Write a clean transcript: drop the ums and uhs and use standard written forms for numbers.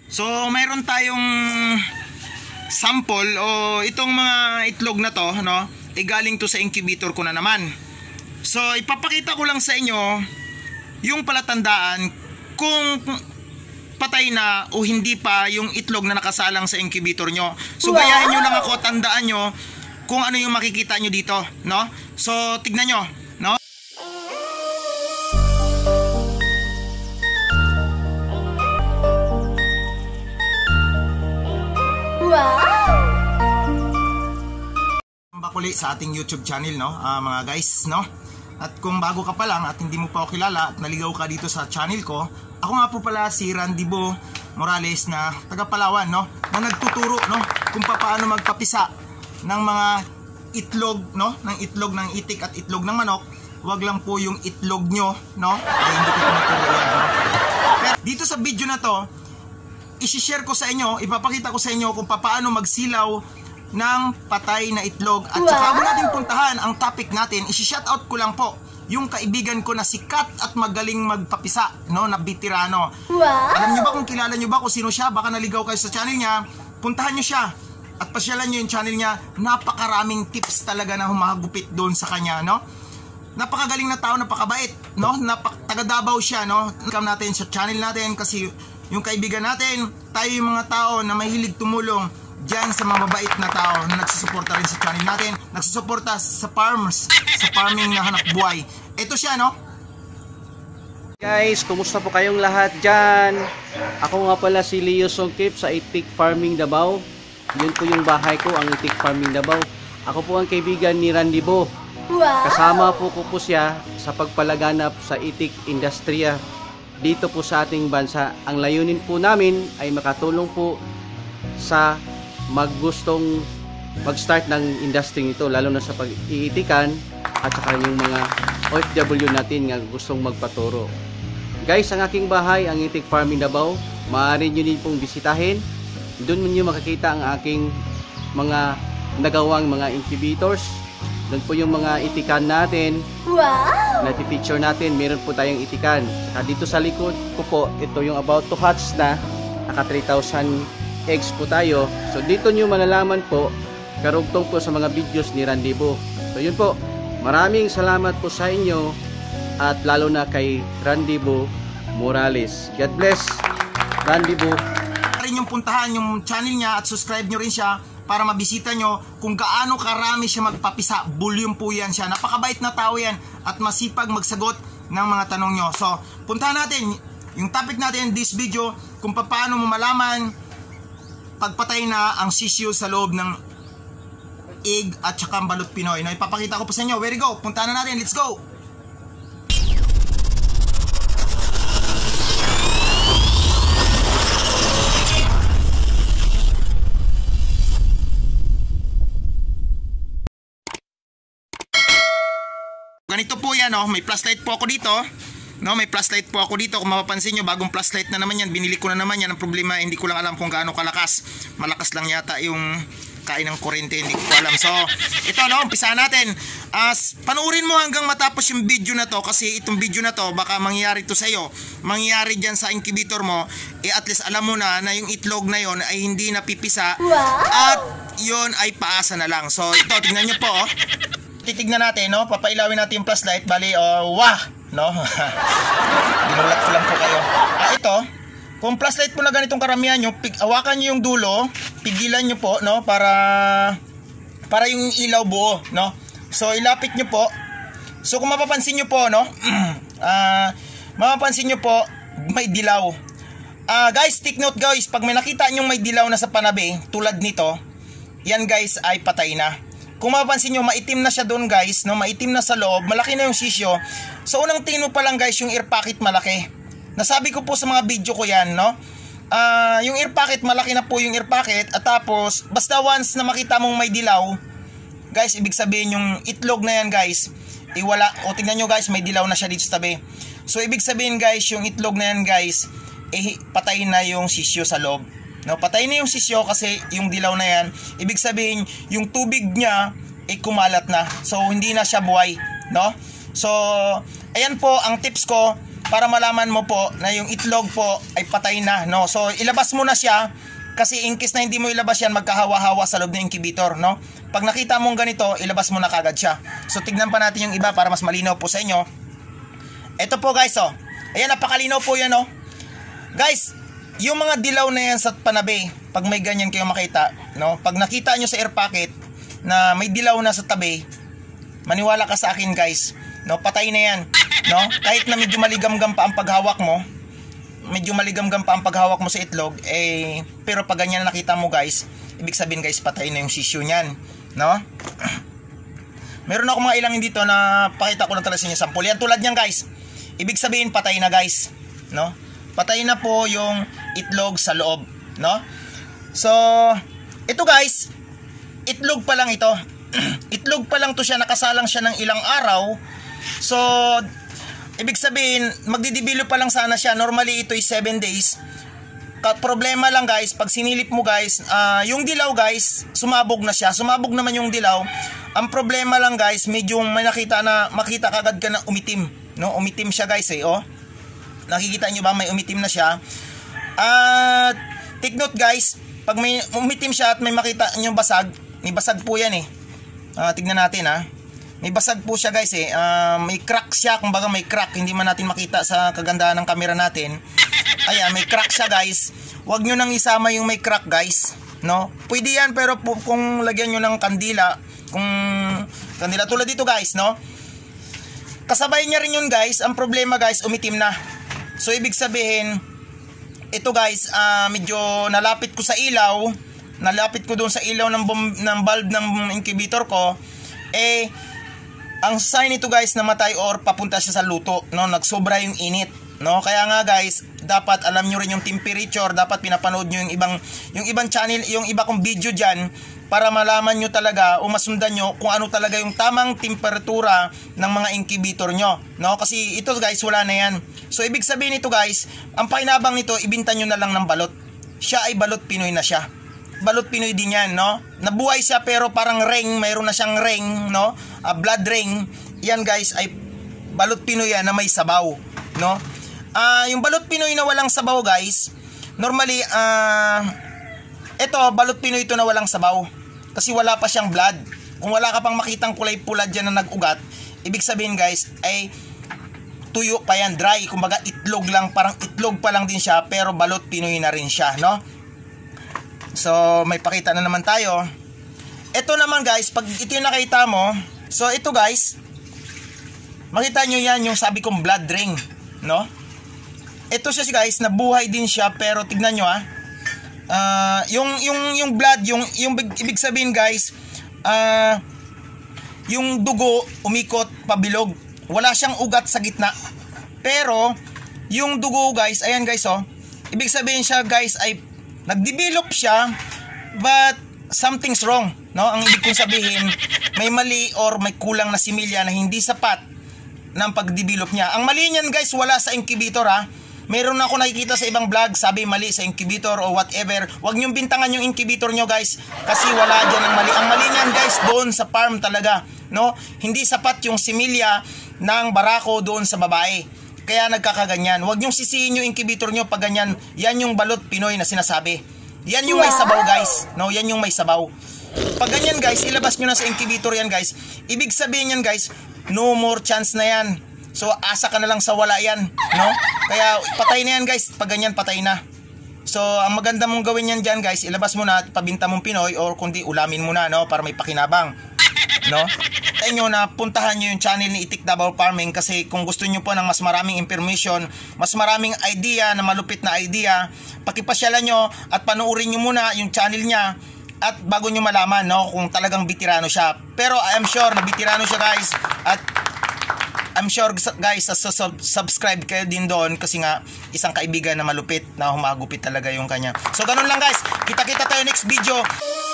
So mayroon tayong sample o itong mga itlog na to, no? Galing to sa incubator ko na naman. So ipapakita ko lang sa inyo yung palatandaan kung patay na o hindi pa yung itlog na nakasalang sa incubator nyo. So gayahin nyo lang ako, tandaan nyo kung ano yung makikita nyo dito, no? So tignan nyo, no? Bakuli sa ating YouTube channel, no, mga guys, no? At kung bago ka pa lang at hindi mo pa ako kilala at naligaw ka dito sa channel ko, ako nga po pala si Randy Bo Morales na taga Palawan, no, na nagtuturo, no, kung paano magpapisa ng mga itlog, no, ng itlog ng itik at itlog ng manok. Huwag lang po yung itlog nyo, no, ay hindi ko tinuturo yan, no? Pero dito sa video na to, isi-share ko sa inyo, ipapakita ko sa inyo kung paano magsilaw ng patay na itlog. At saka bago natin puntahan ang topic natin, isi-shoutout ko lang po yung kaibigan ko na sikat at magaling magpapisa, no, na veterano. Alam nyo ba kung kilala nyo ba kung sino siya? Baka naligaw kayo sa channel niya, puntahan nyo siya at pasyalan nyo yung channel niya. Napakaraming tips talaga na humahagupit doon sa kanya, no? Napakagaling na tao, napakabait, no? Taga Davao siya, no? Welcome natin sa channel natin kasi yung kaibigan natin, tayo yung mga tao na mahilig tumulong diyan sa mga mabait na tao na nagsusuporta rin sa channel natin, nagsusuporta sa farmers, sa farming na hanap buhay. Ito siya, no? Guys, kumusta po kayong lahat dyan? Ako nga pala si Leo Songkip sa Itik Farming Davao. Yun po yung bahay ko, ang Itik Farming Davao. Ako po ang kaibigan ni Randy Bo. Kasama po ko siya sa pagpalaganap sa itik industriya dito po sa ating bansa. Ang layunin po namin ay makatulong po sa maggustong mag-start ng industry nito, lalo na sa pag-iitikan at saka yung mga OFW natin nga gustong magpaturo. Guys, ang aking bahay, ang Itik Farming Davao, maaari nyo din pong bisitahin. Doon nyo makakita ang aking mga nagawang mga incubators. Doon po yung mga itikan natin. Na picture natin, meron po tayong itikan. Saka dito sa likod ko po, ito yung about to hatch na, naka 3,000 eggs po tayo. So dito nyo malalaman po karugtong po sa mga videos ni Randy Bo. So yun po, maraming salamat po sa inyo at lalo na kay Randy Bo Morales. God bless Randy Bo. Rin yung puntahan yung channel niya at subscribe nyo rin siya para mabisita nyo kung gaano karami siya magpapisa. Volume po yan siya, napakabait na tao yan at masipag magsagot ng mga tanong nyo. So puntahan natin yung topic natin in this video, kung paano mo malaman pagpatay na ang sisyo sa loob ng egg at saka ang balut Pinoy. No, ipapakita ko po sa inyo. Where we go? Puntahan na natin. Let's go! Ganito po yan, no? May flashlight po ako dito. No, may flashlight po ako dito. Kung mapapansin nyo, bagong flashlight na naman yan. Binili ko na naman yan. Ang problema, hindi ko lang alam kung gaano kalakas. Malakas lang yata yung kain ng kuryente. Hindi ko alam. So, ito, no, umpisahan natin. Panuorin mo hanggang matapos yung video na to. Kasi itong video na to, baka mangyayari to sa'yo. Mangyayari dyan sa incubator mo. At least alam mo na yung itlog na yon ay hindi napipisa. At yon ay paasa na lang. So, ito, tingnan nyo po, oh. Titignan natin, no? Papailawin natin yung flashlight. Bali, wah! No? Dinulat ko lang po kayo. Ito, kung flashlight po na ganitong karamihan nyo, hawakan nyo yung dulo, pigilan nyo po, no? Para yung ilaw buo, no? So, ilapit nyo po. So, kung mapapansin nyo po, no? Mapapansin nyo po, may dilaw. Guys, take note guys, pag may nakita nyo may dilaw na sa panabi, tulad nito, yan guys ay patay na. Kung mapapansin nyo, maitim na siya doon guys, no? Maitim na sa loob, malaki na yung sisyo. So unang tingin mo pa lang guys, yung ear pocket malaki. Nasabi ko po sa mga video ko yan, no? Yung ear pocket, malaki na po yung ear pocket. At tapos, basta once na makita mong may dilaw, guys, ibig sabihin yung itlog na yan guys, wala. O tingnan nyo guys, may dilaw na siya dito sa tabi. So ibig sabihin guys, yung itlog na yan guys, patay na yung sisyo sa loob. No, patay na yung sisyo kasi yung dilaw na yan, ibig sabihin yung tubig niya kumalat na. So hindi na siya buhay, no? So ayan po ang tips ko para malaman mo po na yung itlog po ay patay na, no? So ilabas mo na siya kasi in case na hindi mo ilabas yan, magkahawa-hawa sa loob ng incubator, no? Pag nakita mong ganito, ilabas mo na kagad siya. So tignan pa natin yung iba para mas malinaw po sa inyo. Ito po guys, oh. Ayan, napakalinaw po yan, oh. Guys, yung mga dilaw na yan sa panabi, pag may ganyan kayo makita, no? Pag nakita nyo sa air pocket na may dilaw na sa tabi, maniwala ka sa akin guys, no? Patay na yan, no? Kahit na medyo maligamgam pa ang paghawak mo, sa itlog, pero pag ganyan nakita mo guys, ibig sabihin guys, patay na yung sisyo niyan, no? Meron ako mga ilang dito na pakita ko na talaga sa inyo sample. Yan tulad niyan guys, ibig sabihin patay na guys, no? Patay na po yung itlog sa loob, no? So, ito guys, itlog pa lang ito. Itlog pa lang to siya, nakasalang siya ng ilang araw. So, ibig sabihin, magdidevelop pa lang sana siya. Normally, ito ay 7 days. Problema lang guys, pag sinilip mo guys, yung dilaw guys, sumabog na siya. Sumabog naman yung dilaw. Ang problema lang guys, medyo may makita kagad ka na umitim, no? Umitim siya guys, oh. Nakikita nyo ba, may umitim na siya. At take note guys, pag may umitim siya at may makita nyo basag, may basag po yan, tignan natin, may basag po siya guys, may crack siya, kumbaga may crack, hindi man natin makita sa kagandahan ng camera natin. Ayan, may crack siya guys. Huwag nyo nang isama yung may crack guys, no? Pwede yan, pero kung lagyan nyo ng kandila, tulad dito guys, no? Kasabay niya rin yun guys. Ang problema guys, umitim na. So ibig sabihin, ito guys, medyo nalapit ko sa ilaw, nalapit ko doon sa ilaw ng bulb ng incubator ko, ang sign nito guys, namatay or papunta siya sa luto, no? Nagsobra yung init, no? Kaya nga guys, dapat alam nyo rin yung temperature, dapat pinapanood nyo yung ibang channel, yung iba kong video dyan, para malaman nyo talaga o masundan nyo kung ano talaga yung tamang temperatura ng mga incubator nyo, no? Kasi ito guys, wala na yan. So ibig sabihin nito guys, ang pakinabang nito, ibinta nyo na lang ng balot. Siya ay balot Pinoy na siya. Balot Pinoy din yan, no? Nabuhay siya pero parang ring, mayroon na siyang ring, no? Blood ring. Yan guys ay balot Pinoy yan na may sabaw, no? Yung balot Pinoy na walang sabaw guys, normally ito balot Pinoy ito na walang sabaw. Kasi wala pa siyang blood. Kung wala ka pang makitang kulay pula dyan na nag-ugat, ibig sabihin guys ay tuyo pa yan, dry. Kumbaga itlog lang, parang itlog pa lang din siya, pero balot Pinoy na rin siya, no? So may pakita na naman tayo. Ito naman guys, pag ito yung nakita mo, so ito guys, makita nyo yan yung sabi kong blood ring, no? Ito siya guys, nabuhay din siya, pero tignan nyo yung blood, yung ibig sabihin guys, yung dugo umikot pabilog, wala siyang ugat sa gitna, pero yung dugo guys, ayan guys, ibig sabihin siya guys ay nagdevelop siya, but something's wrong, no? Ang ibig kong sabihin, may mali or may kulang na similya na hindi sapat ng pagdevelop niya. Ang mali niyan guys, wala sa incubator, Meron ako nakikita sa ibang vlog, sabi mali sa incubator o whatever. Huwag niyong bintangan yung incubator nyo guys, kasi wala dyan ang mali. Ang mali niyan guys, doon sa farm talaga, no? Hindi sapat yung similya ng barako doon sa babae, kaya nagkakaganyan. Huwag niyong sisihin yung incubator nyo pag ganyan. Yan yung balot Pinoy na sinasabi. Yan yung may sabaw guys, no? Yan yung may sabaw. Pag ganyan guys, ilabas nyo na sa incubator yan guys, ibig sabihin yan guys, no more chance na yan. So asa ka na lang sa wala yan, no? Kaya patay na yan guys, pag ganyan patay na. So ang maganda mong gawin yan dyan guys, ilabas mo na at pabinta mong Pinoy, or kundi ulamin mo na, no? Para may pakinabang, no? Tayo nyo na puntahan nyo yung channel ni Itik Davao Farming, kasi kung gusto nyo po ng mas maraming information, mas maraming idea, na malupit na idea, pakipasyalan nyo at panoorin nyo muna yung channel niya, at bago nyo malaman, no, kung talagang bitirano siya. Pero I am sure na bitirano siya guys, at I'm sure guys, subscribe kayo din doon, kasi nga isang kaibigan na malupit, na humagupit talaga yung kanya. So ganun lang guys, kita-kita tayo next video.